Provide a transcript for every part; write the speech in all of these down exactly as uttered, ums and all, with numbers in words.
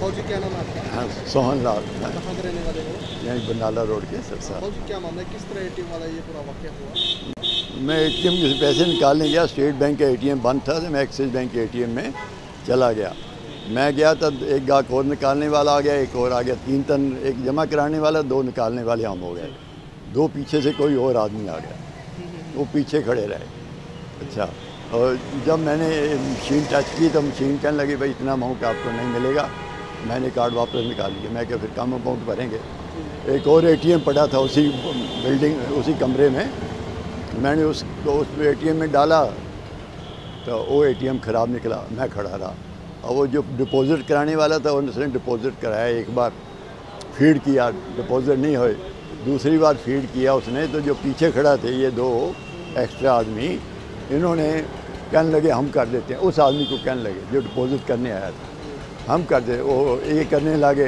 फौजी, क्या नाम है आपका? हाँ, सोहन लाल। कहाँ के रहने वाले हो? यहीं बनाला रोड के सरसा। फौजी, क्या मामला है, किस तरह एटीएम वाला ये पूरा वाक़या हुआ? मैं एटीएम से पैसे निकालने गया, स्टेट बैंक का एटीएम बंद था, तो मैं एक्सिस बैंक के एटीएम में चला गया। मैं गया तब एक गाहक और निकालने वाला आ गया, एक और आ गया, तीन तन, एक जमा कराने वाला, दो निकालने वाले हम हो गए। दो पीछे से कोई और आदमी आ गया, वो पीछे खड़े रहे। अच्छा, और जब मैंने मशीन टच की तो मशीन कहने लगी भाई इतना अमाउंट आपको नहीं मिलेगा। मैंने कार्ड वापस निकाल लिया। मैं क्या फिर कम अमाउंट भरेंगे। एक और एटीएम पड़ा था उसी बिल्डिंग, उसी कमरे में। मैंने उसको उस एटीएम में डाला तो वो एटीएम ख़राब निकला। मैं खड़ा रहा और वो जो डिपॉज़िट कराने वाला था उसने डिपॉज़िट कराया। एक बार फीड किया, डिपॉज़िट नहीं हुए। दूसरी बार फीड किया उसने, तो जो पीछे खड़ा थे ये दो एक्स्ट्रा आदमी, इन्होंने कहने लगे हम कर देते हैं। उस आदमी को कहने लगे जो डिपॉज़िट करने आया था, हम कर दे। वो ये करने लगे,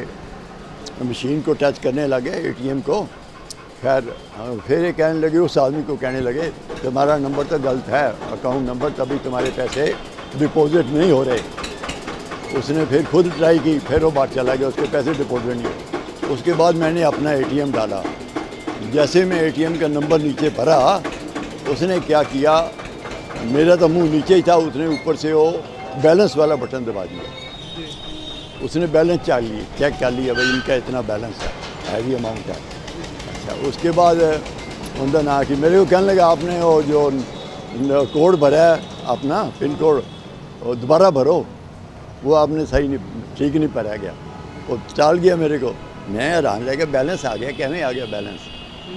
मशीन को टच करने लगे, एटीएम को। खैर फिर ये कहने लगे, उस आदमी को कहने लगे तुम्हारा नंबर तो गलत है, अकाउंट नंबर, तभी तुम्हारे पैसे डिपॉज़िट नहीं हो रहे। उसने फिर खुद ट्राई की, फिर वो बात चला गया, उसके पैसे डिपॉज़िट नहीं हुए। उसके बाद मैंने अपना एटीएम डाला। जैसे मैं एटीएम का नंबर नीचे भरा, उसने क्या किया, मेरा तो मुंह नीचे ही था, उसने ऊपर से वो बैलेंस वाला बटन दबा दिया। उसने बैलेंस चेक लिया चेक कर लिया, भाई इनका इतना बैलेंस है, हैवी अमाउंट है। अच्छा, उसके बाद उनका ना कि मेरे को कहने लगा आपने वो जो कोड भरा है अपना पिन कोड, वो दोबारा भरो, वो आपने सही नहीं, ठीक नहीं भरा गया। वो टाल गया मेरे को। मैं हैरान रह गया, बैलेंस आ गया, कैसे आ गया बैलेंस?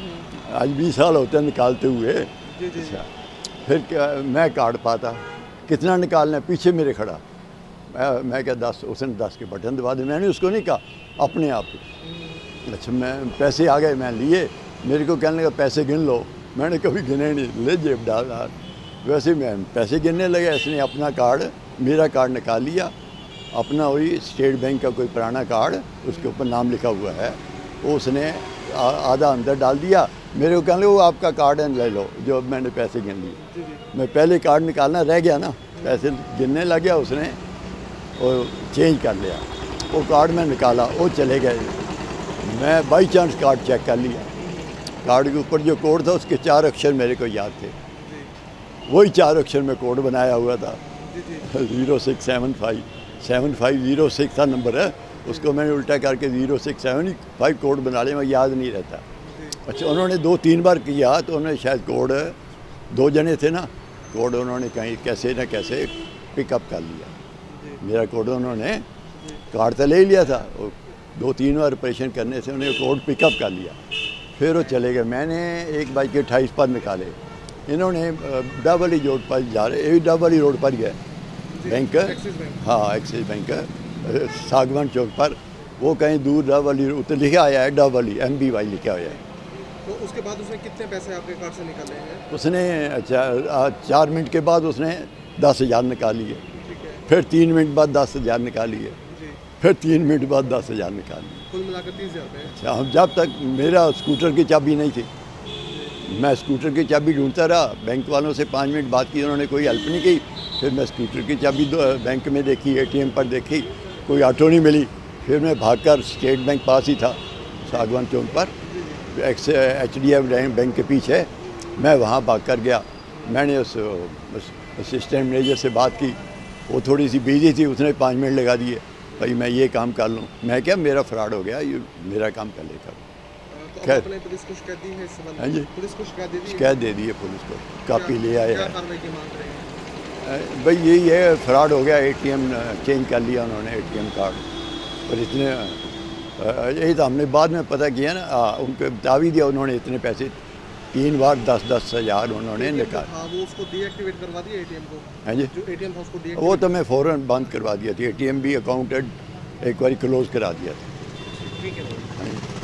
आज बीस साल होते हैं निकालते हुए। अच्छा, फिर क्या, मैं कार्ड पाता, कितना निकालना है, पीछे मेरे खड़ा। मैं मैं क्या दस, उसने दस के बटन दबा दिए। मैंने उसको नहीं कहा, अपने आप ही। अच्छा, मैं पैसे आ गए, मैं लिए। मेरे को कहने लगा पैसे गिन लो। मैंने कभी गिने नहीं, ले जेब डाल डाल। वैसे मैं पैसे गिनने लगे। इसने अपना कार्ड, मेरा कार्ड निकाल लिया, अपना वही स्टेट बैंक का कोई पुराना कार्ड, उसके ऊपर नाम लिखा हुआ है, वो उसने आधा अंदर डाल दिया। मेरे को कहने लगे वो आपका कार्ड है, ले लो, जो मैंने पैसे गिन लिए। मैं पहले कार्ड निकालना रह गया ना, पैसे गिनने लग गया, उसने और चेंज कर लिया। वो कार्ड में निकाला, वो चले गए। मैं बाई चांस कार्ड चेक कर लिया, कार्ड के ऊपर जो कोड था उसके चार अक्षर मेरे को याद थे। वही चार अक्षर में कोड बनाया हुआ था, zero six seven five seven five zero six था नंबर है, उसको मैंने उल्टा करके zero six seven five code बना लिया। मैं याद नहीं रहता। अच्छा, उन्होंने दो तीन बार किया तो उन्होंने शायद कोड, दो जने थे ना, कोड उन्होंने कहीं कैसे न कैसे पिकअप कर लिया। मेरा कोड उन्होंने, कार्ड तो ले लिया था, दो तीन बार ऑपरेशन करने से उन्होंने कोड पिकअप कर लिया। फिर वो चले गए। मैंने एक बाइक के अट्ठाईस पर निकाले। इन्होंने डाबली रोड पर जा रहे, ये डाबली रोड पर गए बैंक, हाँ एक्सिस बैंक सागवान चौक पर। वो कहीं दूर डाबली उतर लिखा आया है, डाबली एम बी वाई लिखा हुआ है। तो उसके बाद उसने कितने पैसे आपके कार्ड से निकाले हैं? उसने अच्छा चार मिनट के बाद उसने दस हज़ार निकाल लिए। फिर तीन मिनट बाद दस हज़ार निकाल लिए। फिर तीन मिनट बाद दस हज़ार निकाल लिए। कुल मिलाकर तीस हज़ार रुपये। अच्छा, हम जब तक मेरा स्कूटर की चाबी नहीं थी, मैं स्कूटर की चाबी ढूंढता रहा। बैंक वालों से पाँच मिनट बात की, उन्होंने कोई हेल्प नहीं की। फिर मैं स्कूटर की चाबी बैंक में देखी, एटीएम पर देखी, कोई ऑटो नहीं मिली। फिर मैं भागकर, स्टेट बैंक पास ही था सागवान चौक पर, X H D F bank के पीछे, मैं वहाँ भाग कर गया। मैंने उस असिस्टेंट मैनेजर से बात की, वो थोड़ी सी बिजी थी, उसने पाँच मिनट लगा दिए, भाई मैं ये काम कर लूँ। मैं क्या, मेरा फ्रॉड हो गया, ये मेरा काम कर लेकर। तो खैर, आपने पुलिस को शिकायत दी है इस संबंध में? हाँ जी, पुलिस को शिकायत दे दी है? शिकायत दे दी है पुलिस को, कापी ले आए हैं। कार्रवाई की मांग रहे हैं? भाई यही है, फ्रॉड हो गया, एटीएम चेंज कर लिया उन्होंने, एटीएम कार्ड। और इतने, यही तो हमने बाद में पता किया ना, उनको बता भी दिया उन्होंने, इतने पैसे तीन बार दस दस हज़ार उन्होंने निकाल। हाँ, वो उसको डीएक्टिवेट करवा दिया एटीएम को। हाँ जी, जो एटीएम था उसको वो तो मैं फ़ौरन बंद करवा दिया था। एटीएम भी अकाउंटेड एक बार क्लोज़ करा दिया था। ठीक है।